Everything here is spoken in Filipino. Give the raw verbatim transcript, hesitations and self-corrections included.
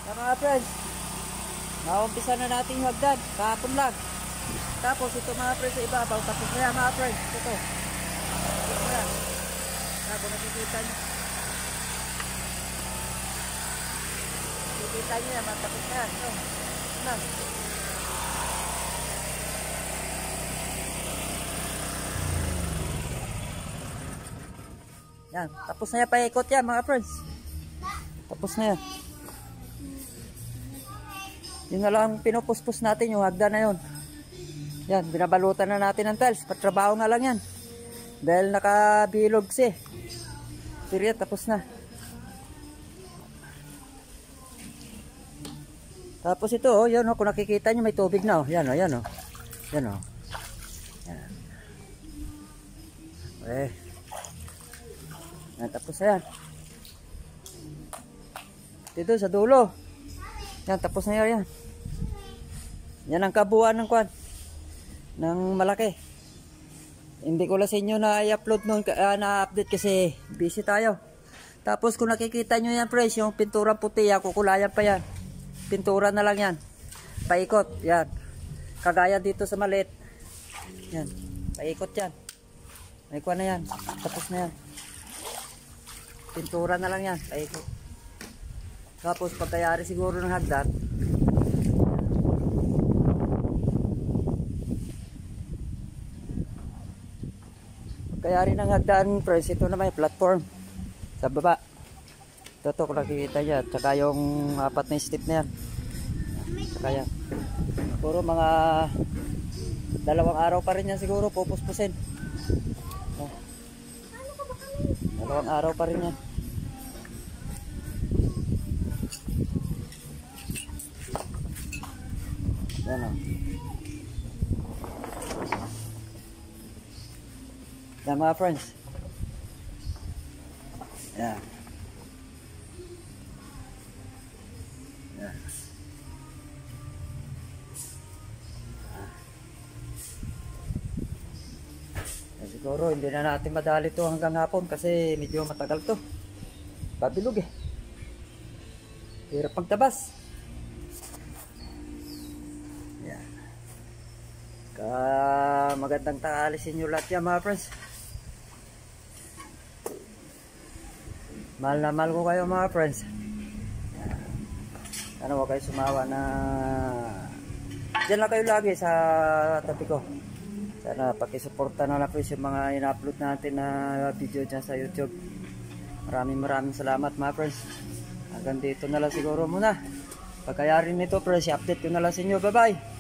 Yan mga friends, naumpisa na natin yung hagdan, kahapon lang. Tapos ito mga friends sa ibabaw, tapos na yan mga friends, ito. Ito na yan. Tapos nakikita nyo. Nakikita nyo yan, matapos na yan. Ito, ito na. Yan, tapos na yan, paikot yan mga friends. Tapos na yan. Yun na lang pinupuspos natin yung hagdan na yun. Yan, binabalutan na natin ng tiles. Patrabaho nga lang yan. Dahil nakabilog si. Pero yan, tapos na. Tapos ito, oh, yan oh, kung nakikita nyo may tubig na oh. Yan oh, yan oh. Yan oh. Yan. Okay. Yan, tapos na yan. Dito sa dulo. Yan, tapos na yan. Yan ang kabuuan ng kwan. Ng malaki. Hindi ko lang sa inyo na i-upload noon, uh, na-update kasi busy tayo. Tapos kung nakikita nyo yan friends, yung pintura puti, kukulayan pa yan. Pintura na lang yan. Paikot, yan. Kagaya dito sa maliit. Yan, paikot yan. May kwan na yan. Tapos na yan. Pintura na lang yan, paikot. Tapos pagkayari siguro ng hagdan, kaya rin ang hagdan friends, ito na may platform sa baba. Ito to kung nakikita nyo, tsaka yung apat na step na yan, tsaka yan. Siguro mga dalawang araw pa rin yan siguro pupuspusin. Oh. Dalawang araw pa rin yan. Yan o. Yan mga friends. Yan. Yan. Yan siguro hindi na natin madali to hanggang hapon kasi medyo matagal to. Babilog eh. Hirap pagtabas. Yan. Ka magandang tanghali sa inyo lahat yan mga friends. Mahal na mahal ko kayo mga friends. Sana huwag kayo sumawa na dyan lang kayo lagi sa tabi ko. Sana pakisuporta na lang friends yung mga ina-upload natin na video dyan sa YouTube. Maraming maraming salamat mga friends. Hanggang dito na lang siguro muna. Pagkayarin nito friends, i-update ko na lang sa inyo. Bye bye.